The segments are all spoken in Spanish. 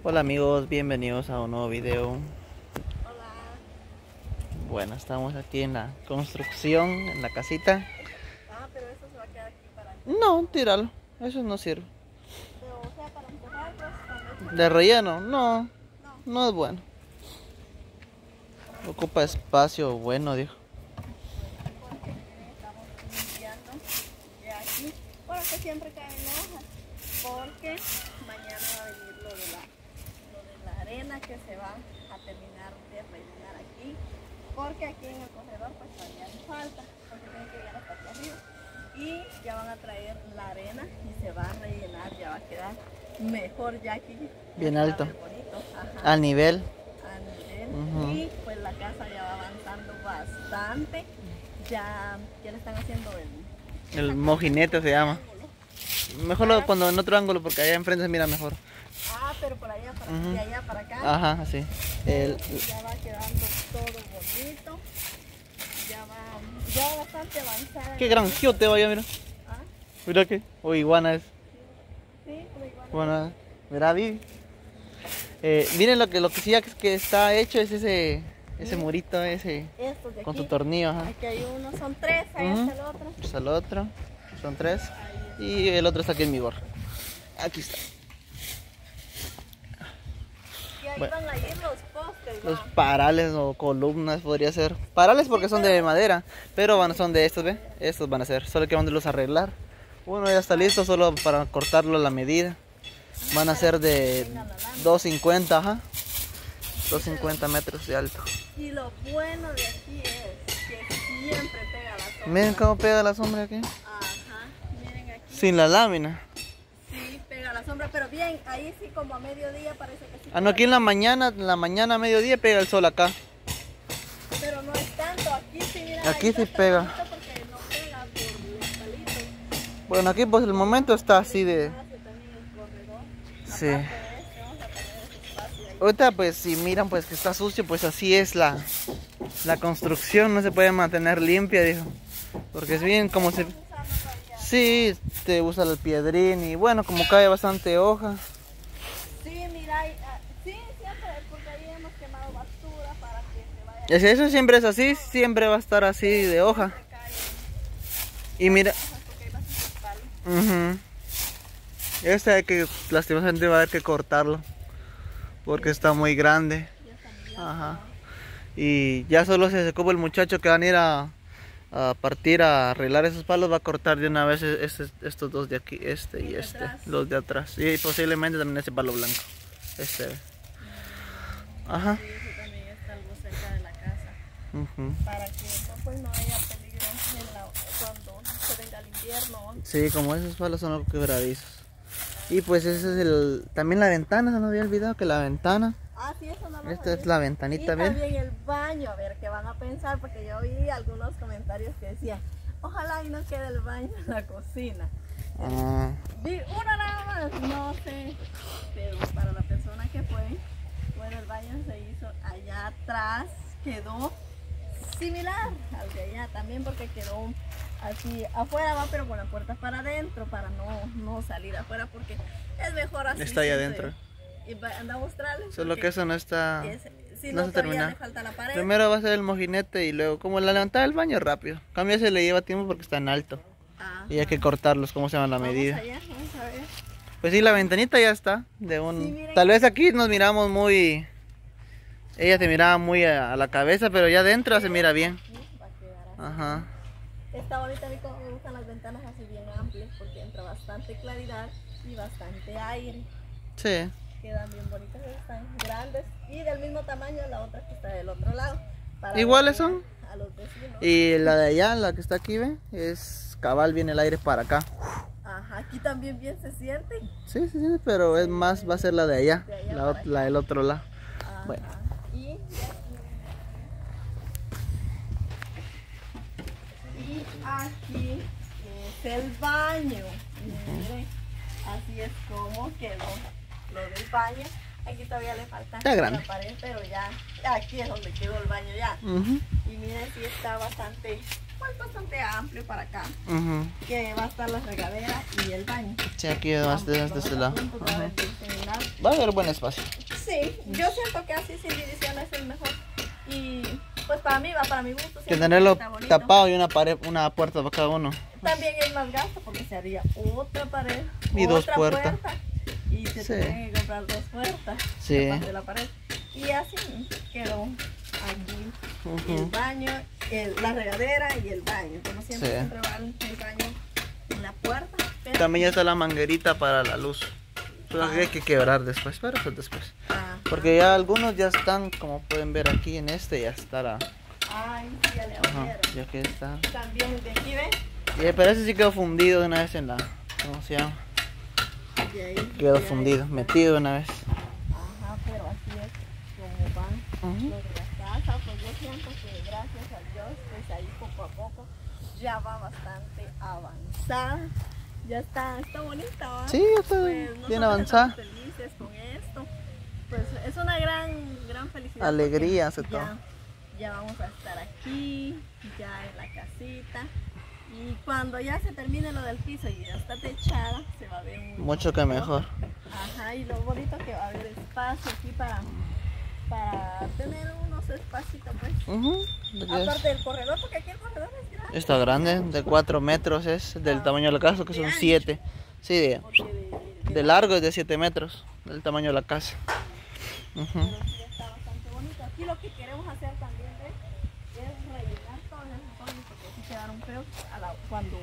Hola amigos, bienvenidos a un nuevo video. Hola. Bueno, estamos aquí en la construcción, en la casita. Pero eso se va a quedar aquí para... No, tíralo, eso no sirve. Pero, o sea, para empujarlos cuando... De relleno, no, No, no es bueno. Ocupa espacio bueno, dijo. porque estamos limpiando de aquí. Bueno, que siempre caen hojas, porque mañana va a venir lo de la arena que se va a terminar de rellenar aquí, porque aquí en el corredor pues todavía hay falta, porque tiene que llegar hasta aquí arriba. Y ya van a traer la arena y se va a rellenar, ya va a quedar mejor ya aquí. Bien Ya alto. se va a ver bonito. Ajá. Al nivel. A nivel. Y pues la casa ya va avanzando bastante. Ya le están haciendo El mojinete se llama. Mejor lo pongo en otro ángulo porque allá enfrente se mira mejor. pero por allá para de allá para acá. Ajá, así. Ya va quedando todo bonito. Ya va bastante avanzada. Qué gran giote vaya, mira. Ah, Mira que. O iguana es. sí, pues igual. Iguana. Mira, Vivi. Miren lo que sí ya que está hecho es ese murito ese Estos de con aquí. su tornillo, ajá. Aquí hay uno, son tres, ahí está el otro. Está el otro, son tres y el otro está aquí en mi gorro. Aquí está. Y ahí Bueno, van a ir los postes. los ¿va? parales o columnas podría ser. Parales porque son de madera, pero son de estos, ¿ve? Estos van a ser, solo que van a arreglar. Uno ya está listo solo para cortarlo a la medida. Van a ser de 250, ajá. 250 metros de alto. Y lo bueno de aquí es que siempre pega la sombra. Miren cómo pega la sombra aquí. Ajá, miren aquí. Sin la lámina. Sí, pega la sombra, pero bien, ahí sí como a mediodía parece que sí. Ah, no, aquí en la mañana a mediodía pega el sol acá. Pero no es tanto, aquí sí, mira. Aquí ahí sí está pega. porque no pega por los palitos. Bueno, aquí pues el momento está así de... Espacio también el corredor. Sí. Aparte de este, vamos a poner ese espacio ahí. Ahorita pues si miran pues que está sucio, pues así es la construcción, no se puede mantener limpia, dijo. Porque es bien como se... Sí, te usa el piedrín y bueno, como cae bastante hoja. Sí, mira, sí, siempre, porque ahí hemos quemado basura para que se vaya. Eso siempre es así, siempre va a estar así de hoja. Y mira... Porque hay bastantes palos. Este hay que, lastimosamente va a haber que cortarlo. Porque está muy grande. Ajá. Y ya solo se ocupa el muchacho que van a ir a partir, a arreglar esos palos, va a cortar de una vez estos dos de aquí, este y este, los de atrás. Y posiblemente también ese palo blanco. Este. Ajá. Sí, eso también está algo cerca de la casa. Para que pues, no haya peligro cuando se venga el invierno. Sí, como esos palos son algo quebradizos. Y pues ese es también la ventana, se me había olvidado que la ventana. Ah, sí, eso no lo Esta sabía. es la ventanita, Y ¿ven? también el baño, a ver qué van a pensar, porque yo vi algunos comentarios que decían, ojalá y no quede el baño en la cocina. Vi uno nada más, no sé, pero para la persona que fue, bueno, el baño se hizo allá atrás, quedó similar al de allá también, porque quedó así afuera, va, pero con la puerta para adentro, para no salir afuera, porque es mejor así. Está ahí adentro. Y anda a mostrarles. Solo que eso no está... Si no no, se todavía termina. le falta la pared. Primero va a ser el mojinete y luego, como la levantada del baño rápido. Cambio se le lleva tiempo porque está en alto. Ajá. Y hay que cortarlos, como se llama la medida. Vamos allá, vamos a ver. Pues sí, la ventanita ya está. Sí, Tal vez aquí nos miramos muy... Ella se miraba muy a la cabeza, pero ya adentro se mira bien. Va a quedar así. Ajá. Está bonita, a mí como me gustan las ventanas así bien amplias, porque entra bastante claridad y bastante aire. Sí. Quedan bien bonitas, están grandes y del mismo tamaño la otra que está del otro lado. ¿Iguales son? A los vecinos. Y la de allá, la que está aquí, ¿ve? Es cabal, viene el aire para acá. Ajá, aquí también bien se siente. Sí, pero es más, va a ser la de allá, De allá la del otro lado. Ajá. Bueno. Y aquí es el baño. Miren, así es como quedó lo del baño. Aquí todavía le falta Está grande. la pared, pero ya aquí es donde quedó el baño ya. Y miren, sí está bastante, pues bastante amplio para acá. Que va a estar la regadera y el baño. Sí, aquí más de este lado. Va a haber buen espacio. Sí, yo siento que así sin división es el mejor. Y pues para mí va, para mi gusto. Que tenerlo tapado y una pared, una puerta para cada uno. También es más gasto porque se haría otra pared y dos puertas. Y se tienen que comprar dos puertas de la pared. Y así quedó aquí el baño, la regadera y el baño. Como siempre va el baño en la puerta. Pero también ya está la manguerita para la luz. Pero hay que quebrar después, pero eso después. Porque ya algunos ya están, como pueden ver aquí en este, ya estará. Ay, sí, ya le abrieron. Ya que está. También el de aquí, ¿ven? Pero ese sí quedó fundido de una vez en la... ¿Cómo se llama? Quedó fundido, metido de una vez. Ajá, pero así es como van los de la casa. Pues yo siento que gracias a Dios, pues ahí poco a poco ya va bastante avanzada. Ya está bonita, ¿va? Sí, ya está bien avanzada. Estamos felices con esto. Pues es una gran felicidad. Alegría hace todo. Ya vamos a estar aquí, ya en la casita. Y cuando ya se termine lo del piso y ya está techada, se va a ver mucho que mejor. Ajá, y lo bonito que va a haber espacio aquí para tener unos espacios, pues. Aparte del corredor, porque aquí el corredor es grande. Está grande, de 4 metros es, del tamaño de la casa, que son 7. Sí, de largo es de 7 metros, del tamaño de la casa. Pero sí está bastante bonito. Aquí lo que queremos hacer también es rellenar todos esos hoyos, porque así quedaron feos cuando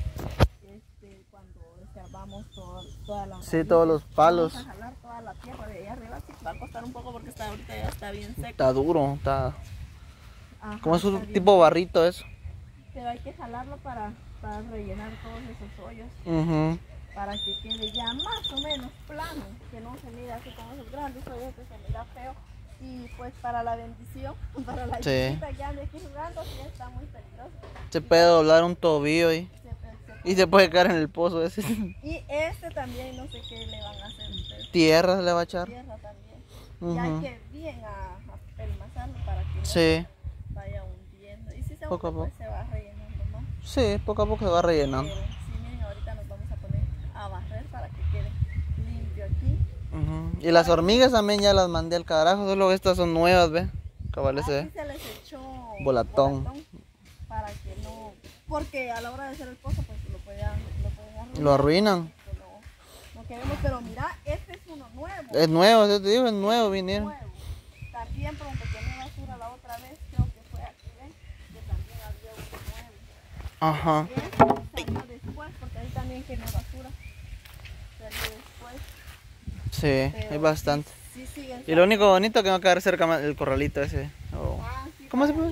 escarbamos toda la... Sí, todos los palos. Vamos a jalar toda la tierra de ahí arriba, sí, va a costar un poco porque ahorita ya está bien seco. Está duro, está... Ajá, como es un tipo barrito eso. Pero hay que jalarlo para rellenar todos esos hoyos. Para que quede ya más o menos plano, que no se mira así como esos grandes hoyos que se mira feo. Y pues para la bendición, para la chiquita que ande aquí jugando, sí está muy peligroso. Se puede doblar un tobillo y se puede caer en el pozo ese. Y este también, no sé qué le van a hacer ustedes. Tierra le va a echar. Tierra también. Y hay que bien pelmazarlo para que no vaya hundiendo. Y si se hunde, pues se va rellenando más. Sí, poco a poco se va rellenando. Pero sí, miren, ahorita nos vamos a poner a barrer para que quede limpio aquí. Y las hormigas también ya las mandé al carajo, solo estas son nuevas, ¿ve? Cabal ese se les echó volatón. Para que no, porque a la hora de hacer el pozo pues lo pueden arruinar. Lo arruinan. No queremos, pero mira, este es uno nuevo. Es nuevo, yo te digo, es nuevo, vinieron. También por donde tenía basura la otra vez, creo que fue aquí, ¿ven? Que también había uno nuevo. Ajá. Salió después, porque ahí también quemé basura. Salió después. Sí, pero hay bastante. Sí, y lo único bonito que va a quedar cerca el corralito ese. Sí, ¿cómo se llama?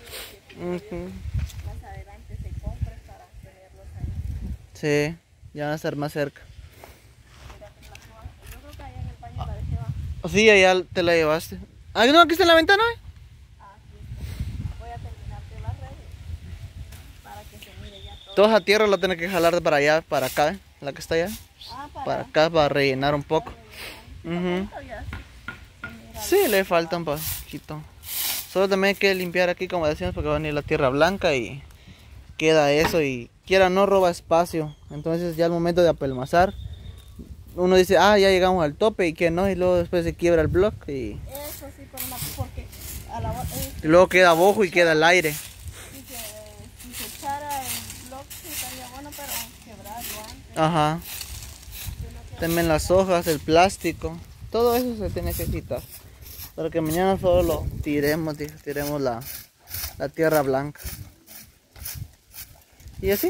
Más adelante se compre para tenerlos ahí. Sí, ya van a estar más cerca. Yo creo que allá en el baño la dejé bajo. Sí, allá te la llevaste. Ah, no, aquí está en la ventana. Sí. Voy a terminar de barrer para que se mire ya todo. Toda esa tierra la tenés que jalar de para allá, para acá, la que está allá. Para acá, para rellenar un poco. Sí, le falta un poquito. Solo también hay que limpiar aquí, como decíamos, porque va a venir la tierra blanca y queda eso. Y quiera no roba espacio. Entonces ya al momento de apelmazar, uno dice, ya llegamos al tope y que no, y luego después se quiebra el bloque. Y eso sí, porque y luego queda abajo y queda el aire. Si se echara el bloque sí estaría bueno, pero quebrarlo antes. Ajá. También las hojas, el plástico, todo eso se tiene que quitar. Para que mañana solo lo tiremos la tierra blanca. Y así.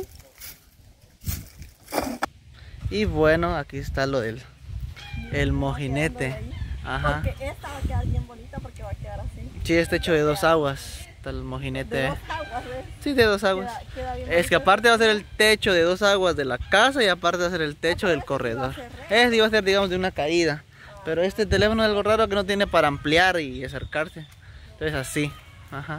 Y bueno, aquí está lo del el mojinete. Ajá. Porque esta va a quedar bien bonita porque va a quedar así. Sí, está hecho de 2 aguas. Está el mojinete. De 2 aguas, ¿ves? Sí, de 2 aguas. Queda bien es que aparte va a ser el techo de 2 aguas de la casa y aparte va a ser el techo del corredor. Este iba a ser, digamos, de una caída. Pero este teléfono es algo raro que no tiene para ampliar y acercarse. Entonces así. Ajá.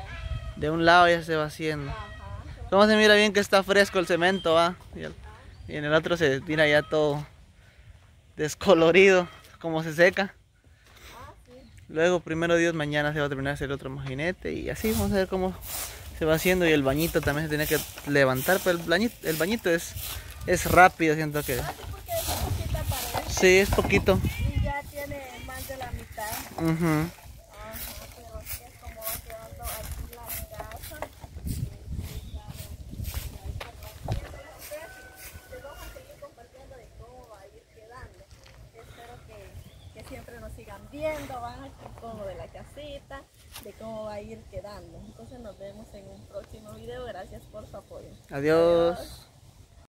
De un lado ya se va haciendo. ¿Cómo se mira bien que está fresco el cemento? ¿Va? Y en el otro se mira ya todo descolorido, como se seca. Luego, primero Dios, mañana se va a terminar de hacer otro mojinete y así vamos a ver cómo se va haciendo. Y el bañito también se tiene que levantar, pero el bañito es rápido, siento que... Porque es poquita pared. Sí, es poquito. Y ya tiene más de la mitad. Ujú. Pero así es como va quedando aquí la casa. Les vamos a seguir compartiendo de cómo va a ir quedando. Espero que siempre nos sigan viendo, van a ver cómo de la casita, de cómo va a ir quedando. Entonces nos vemos en un próximo video. Gracias por su apoyo. Adiós.